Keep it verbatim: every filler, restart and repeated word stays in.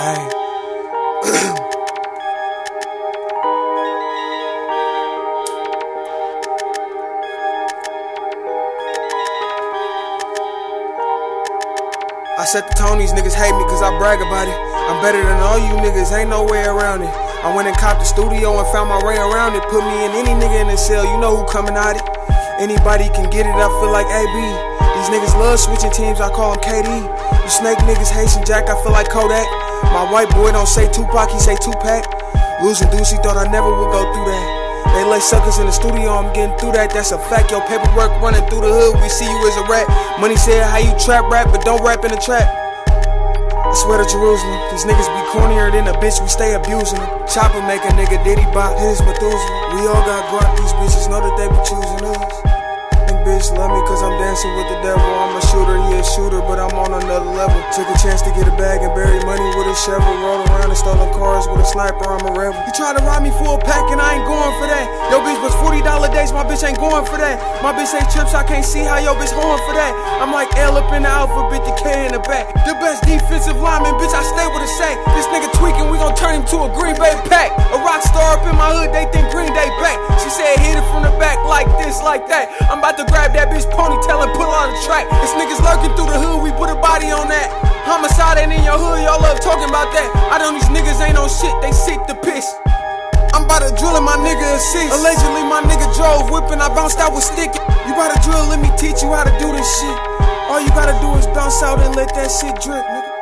Hey. I set the tone, these niggas hate me cause I brag about it. I'm better than all you niggas, ain't no way around it. I went and copped the studio and found my way around it. Put me in any nigga in the cell, you know who coming at it. Anybody can get it, I feel like A B. These niggas love switching teams, I call them K D. You snake niggas, Haitian Jack, I feel like Kodak. My white boy don't say Tupac, he say Tupac. Losing Deucey, thought I never would go through that. They lay suckers in the studio, I'm getting through that, that's a fact. Your paperwork running through the hood, we see you as a rat. Money said how you trap rap, but don't rap in the trap. I swear to Jerusalem, these niggas be cornier than a bitch, we stay abusing them. Chopper make a nigga diddy bop, his Methuselah. We all got guap, these bitches know that they be choosing us. Think bitch love me cause I'm dancing with the devil. I'm a shooter, he a shooter, but I'm on another level. Took a chance to get a bag and bury money with a shovel. Roll around and stolen cars with a sniper, I'm a rebel. He tried to rob me for a pack and I ain't going for that. Yo bitch was forty dollar days, my bitch ain't going for that. My bitch ain't trips, I can't see how yo bitch hoeing for that. I'm like L up in the alphabet, the K in the back. The best defensive lineman, bitch, I stay with a sack. This nigga tweaking, we gon' turn him to a Green Bay pack. A rock star up in my hood, they think Green Day back. She said hit it from the back like this, like that. I'm about to grab that bitch ponytail and pull on the track. This niggas lurking through the hood, we put a body on that. Homicide ain't in your hood, y'all love talking about that. I know these niggas ain't on shit, they sick to piss. I'm about to drill in my nigga assist. Allegedly my nigga drove whipping, I bounced out with sticking. You about to drill, let me teach you how to do this shit. All you gotta do is bounce out and let that shit drip, nigga.